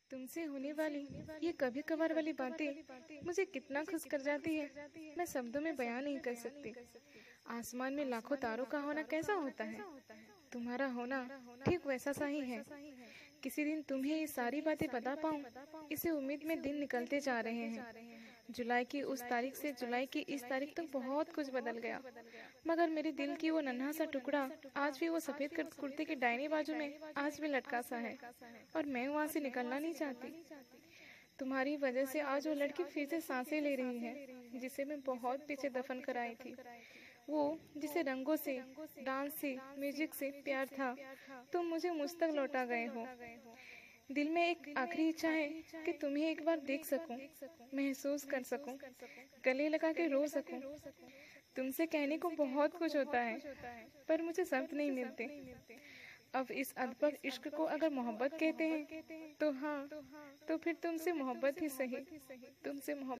तुमसे होने वाली ये कभी कभार वाली बातें मुझे कितना खुश कर जाती है, मैं शब्दों में बयां नहीं कर सकती। आसमान में लाखों तारों का होना कैसा होता है, तुम्हारा होना ठीक वैसा सा ही है। किसी दिन तुम्हें ये सारी बातें बता पाऊं, इसे उम्मीद में दिन निकलते जा रहे हैं। जुलाई की उस तारीख से जुलाई की इस तारीख तक बहुत कुछ बदल गया, मगर मेरे दिल की वो नन्हा सा टुकड़ा आज भी वो सफेद कुर्ते के दाहिने बाजू में आज भी लटका सा है, और मैं वहां से निकलना नहीं चाहती। तुम्हारी वजह से आज वो लड़की फिर से सांसें ले रही है, जिसे मैं बहुत पीछे दफन कर आई थी। वो जिसे रंगों से, डांस से, म्यूजिक से प्यार था, तुम मुझे मुझ तक लौटा गए हो। दिल में एक आखिरी इच्छा है कि तुम्हें एक बार देख सकूं, महसूस कर सकूं, गले लगा के रो सकूं। तुमसे कहने को बहुत कुछ होता है, पर मुझे शब्द नहीं मिलते। अब इस अधपक इश्क को अगर मोहब्बत कहते हैं तो हाँ, तो फिर तुमसे मोहब्बत ही सही, तुमसे मोहब्बत।